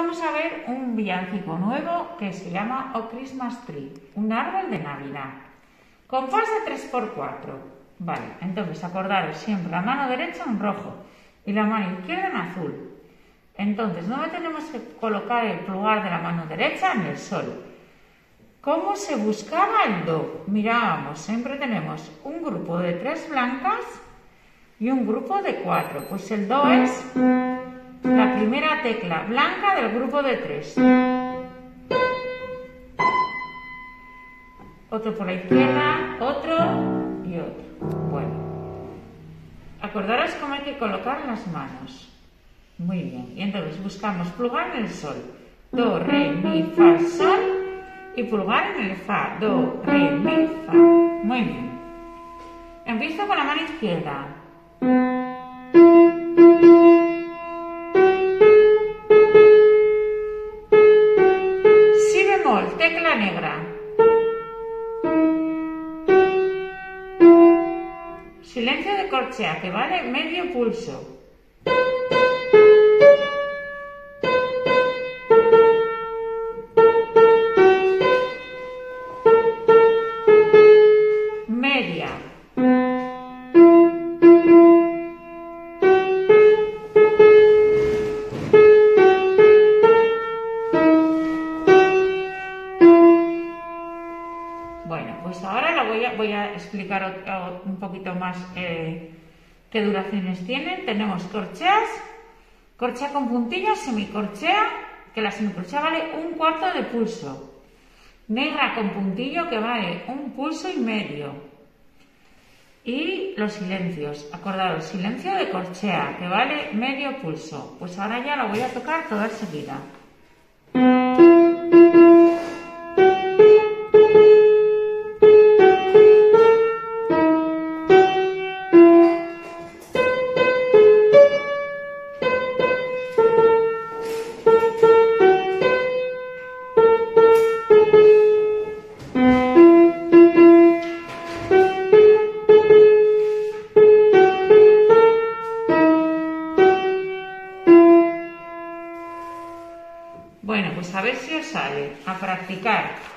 vamos a ver un villancico nuevo que se llama O Christmas Tree, un árbol de Navidad. Compás de 3×4. Vale, entonces acordaros siempre la mano derecha en rojo y la mano izquierda en azul. Entonces, ¿dónde tenemos que colocar el pulgar de la mano derecha? En el sol. ¿Cómo se buscaba el do? Mirábamos, siempre tenemos un grupo de 3 blancas y un grupo de 4. Pues el do es la primera tecla blanca del grupo de 3. Otro por la izquierda, otro y otro. Bueno, acordaros cómo hay que colocar las manos. Muy bien, y entonces buscamos pulgar en el sol. Do, re, mi, fa, sol. Y pulgar en el fa. Do, re, mi, fa. Muy bien. Empiezo con la mano izquierda. Si bemol, tecla negra. Silencio de corchea, que vale medio pulso. Media. Bueno, pues ahora voy a explicar un poquito más qué duraciones tienen. Tenemos corcheas, corchea con puntillas, semicorchea, que la semicorchea vale 1/4 de pulso. Negra con puntillo, que vale 1 pulso y medio. Y los silencios, acordaros, silencio de corchea, que vale medio pulso. Pues ahora ya lo voy a tocar toda seguida. Bueno, pues a ver si os sale. A practicar.